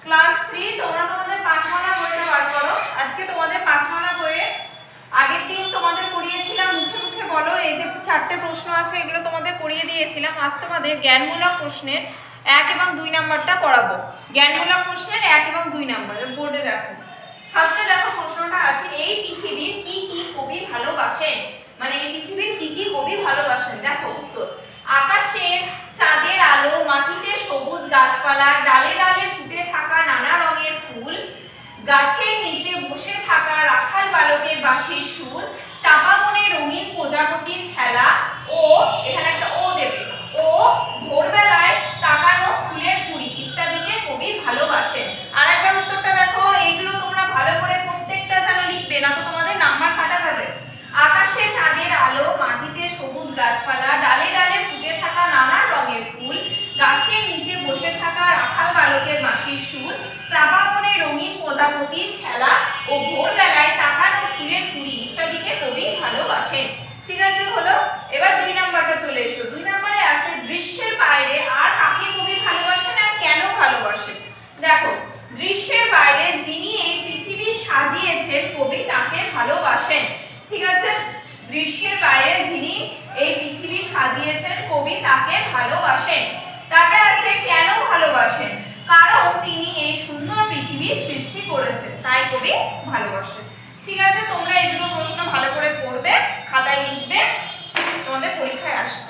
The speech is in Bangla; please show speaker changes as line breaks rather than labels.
ক্লাস 3 তোমরা তোমাদের পাঠমালা বইটা বার করো। আজকে তোমাদের পাঠমালা বইয়ে আগের দিন তোমাদের করিয়েছিলাম মুখে মুখে বলো, এই যে 4টে প্রশ্ন আছে এগুলো তোমাদের করিয়ে দিয়েছিলাম। আজ তোমাদের জ্ঞানমূলক প্রশ্নের 1 এবং 2 নাম্বারটা করাবো। জ্ঞানমূলক প্রশ্নের 1 এবং 2 নাম্বার বোর্ডে দেখো। ফার্স্টে দেখো প্রশ্নটা আছে, এই পৃথিবীর কি কি কবি ভালোবাসেন, মানে এই পৃথিবীর কি কি কবি ভালোবাসেন। দেখো উত্তর, আকাশের চাঁদের আলো, মাটিতে সবুজ গাছপালা, ডালে ডালে ফুটে থাকা নানা রঙের ফুল, গাছের নিচে বসে থাকা রাখাল বালকের বাঁশির সুর, চাপা বনে রঙিন প্রজাপতির খেলা, ও এখানে একটা ও দেবে, ও ভোরবেলায় তাকানো ফুলের কুড়ি ইত্যাদিকে কবি ভালোবাসেন। আর একবার উত্তরটা দেখো, এইগুলো তোমরা ভালো করে প্রত্যেকটা যেন লিখবে, না তো তোমাদের নাম্বার কাটা যাবে। আকাশে চাঁদের আলো, মাটিতে সবুজ গাছপালা, ডালে ডালে ফুটে থাকা নানা রঙের ফুল, গাছের নিচে বসে থাকা রাখাল বালকের বাঁশির সুর, চাপা বনে রঙিন প্রজাপতির খেলা ও ভোরবেলায় তাকানো ফুলের কুড়ি ইত্যাদিকে কবি ভালোবাসেন। ঠিক আছে, হলো। এবার 2 নাম্বারটা চলে এসো। 2 নাম্বারে আছে, দৃশ্যের বাইরে আর কাকে কবি ভালোবাসেন আর কেন ভালোবাসেন। দেখো, দৃশ্যের বাইরে যিনি এই পৃথিবী সাজিয়েছেন কবি তাকে ভালোবাসেন। ঠিক আছে, দৃশ্যের বাইরে যিনি এই পৃথিবী সাজিয়েছেন কবি তাকে ভালোবাসেন। তারপরে আছে কেন ভালোবাসেন, কারণ তিনি এই সুন্দর পৃথিবী সৃষ্টি করেছেন তাই কবি ভালোবাসেন। ঠিক আছে, তোমরা এগুলো প্রশ্ন ভালো করে পড়বে, খাতায় লিখবে, তোমাদের পরীক্ষায় আসবে।